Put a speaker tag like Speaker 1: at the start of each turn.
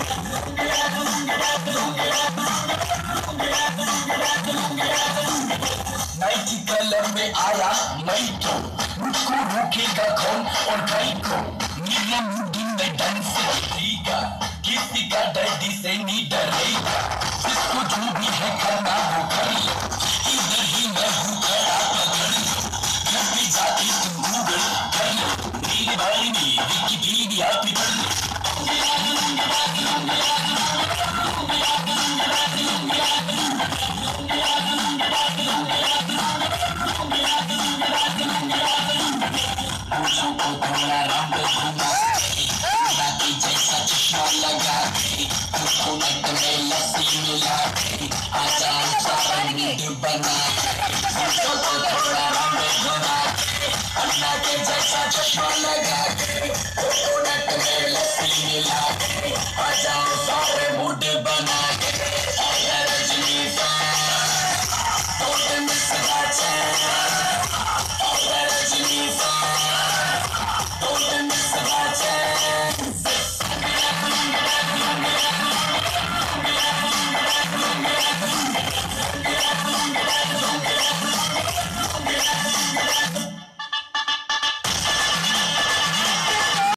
Speaker 1: night colour में आया मैं तो मुझको रोकेगा कौन और भाई को मेरे मुंडी में डांस करेगा किसी का डैडी से नहीं डरेगा जिसको जो भी है करना वो कर लो इधर ही मैं हूँ खड़ा पकड़ लो जब भी जाती तुम गूगल कर लो मेरे भाई ने विकिपीडिया पे कर लो मुझको थोड़ा राउंड घुमा बाकी जैसा चश्मा लगा तुझको नेट में लस्सी मिला आजान पसंद बना मुझको थोड़ा राउंड घुमा अन्ना के जैसा चश्मा